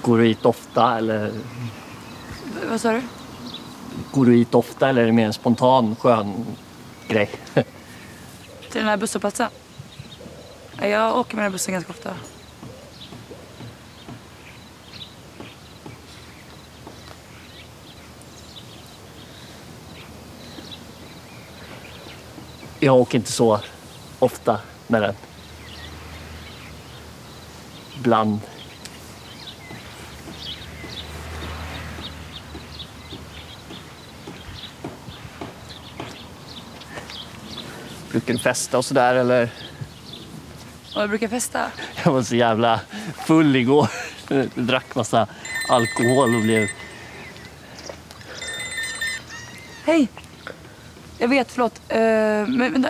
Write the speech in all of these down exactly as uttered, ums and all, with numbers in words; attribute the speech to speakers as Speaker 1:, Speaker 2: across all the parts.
Speaker 1: Går du hit ofta eller?
Speaker 2: V- vad sa du?
Speaker 1: Går du hit ofta eller är det mer en spontan skön grej?
Speaker 2: Till den här busshållplatsen? Ja, jag åker med den här bussen ganska ofta.
Speaker 1: Jag åker inte så ofta med den. Ibland. Brukar du festa och sådär eller?
Speaker 2: Och jag brukar festa.
Speaker 1: Jag var så jävla full igår. Jag drack massa alkohol och blev...
Speaker 2: Hej! Jag vet, förlåt. Uh, men vänta.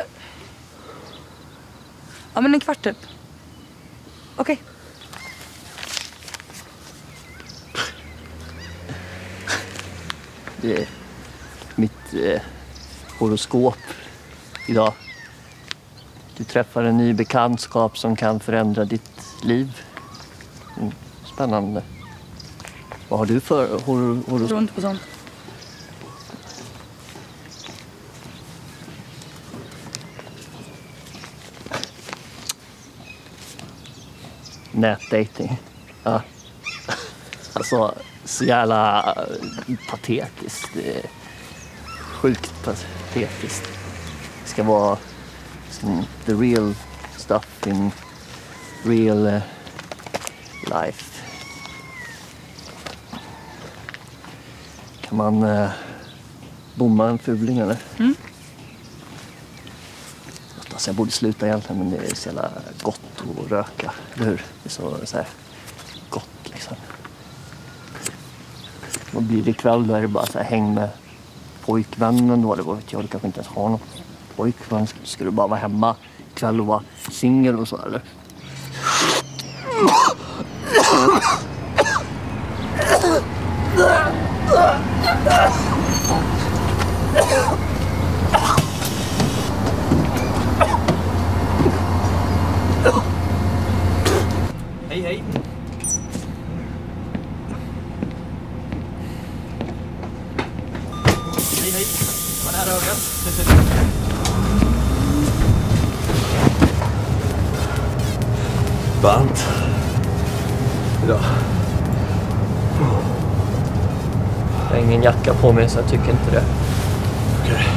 Speaker 2: Ja, men en kvart typ. Okej. Okay.
Speaker 1: Det är mitt eh, horoskop idag. Du träffar en ny bekantskap som kan förändra ditt liv. Mm, spännande. Vad har du för hor horoskop?
Speaker 2: Jag tror inte på sånt.
Speaker 1: Nätdating. Ja. Alltså, så jävla patetiskt. Det är sjukt patetiskt. Det ska vara som the real stuff in real uh, life. Kan man uh, bomma en fuling eller?
Speaker 2: Mm.
Speaker 1: Alltså, jag borde sluta egentligen, men det är så jävla gott att röka, eller hur? Det är så, så här gott liksom. Vad blir det ikväll? Då är det bara så här, häng med pojkvännen då. Det var, vet jag, du kanske inte ens har någon pojkvän. Ska du bara vara hemma ikväll och vara singel och så, eller?
Speaker 3: Hej, hej. Hej, hej. Var det här ögat?
Speaker 4: Varmt. Idag.
Speaker 1: Jag har ingen jacka på mig så jag tycker inte det.
Speaker 4: Okej. Okay.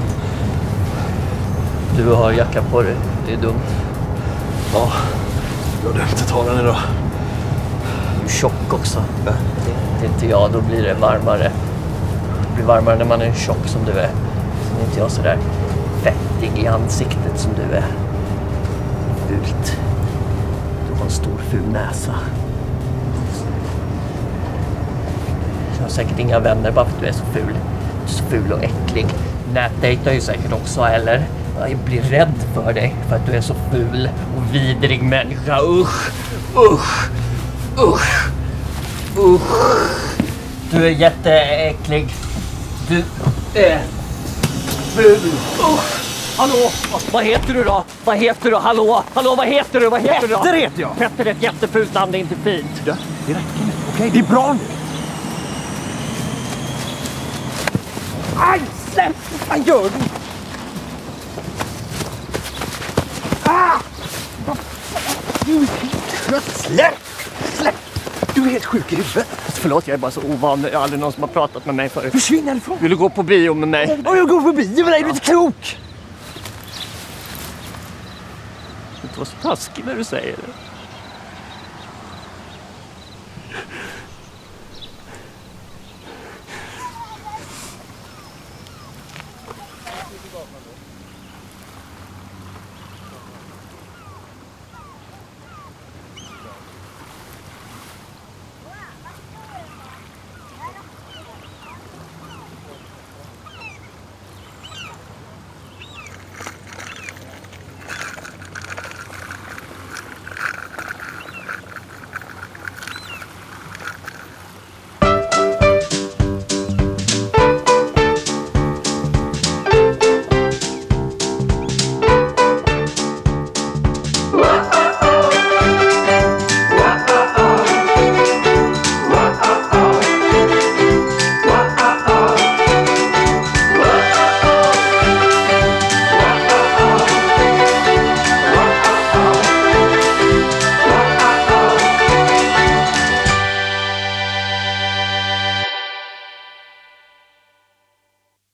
Speaker 1: Du har jacka på dig. Det är dumt.
Speaker 4: Ja. Du har dumt att ta den idag.
Speaker 1: Du är tjock också. Det, det är inte jag, då blir det varmare. Det blir varmare när man är tjock som du är. Sen är inte jag så där fettig i ansiktet som du är. Fult. Du har en stor ful näsa. Du har säkert inga vänner bara för att du är så ful. Du är så ful och äcklig. Nätdejtar ju säkert också, eller? Jag blir rädd för dig för att du är så ful och vidrig människa. Usch, usch, usch, usch. Du är jätteäcklig. Du är ful. Usch. Hallå, vad heter du då? Vad heter du? Hallå, hallå, vad heter du? Vad heter du då?
Speaker 3: Petter heter jag.
Speaker 1: Petter är ett jättefult namn, det är inte fint.
Speaker 3: Ja, det räcker nu. Okej, okay, det är bra nu. Aj, släpp! Vad fan gör du? Ah! Du är helt trött. Släpp! Släpp! Du är helt sjuk i huvudet.
Speaker 1: Förlåt, jag är bara så ovan. Jag har aldrig någon som har pratat med mig förut.
Speaker 3: Försvinn härifrån.
Speaker 1: Vill du gå på bio med mig?
Speaker 3: Åh, jag går förbi med dig, du är inte klok.
Speaker 1: Du är inte så taskig när du säger det.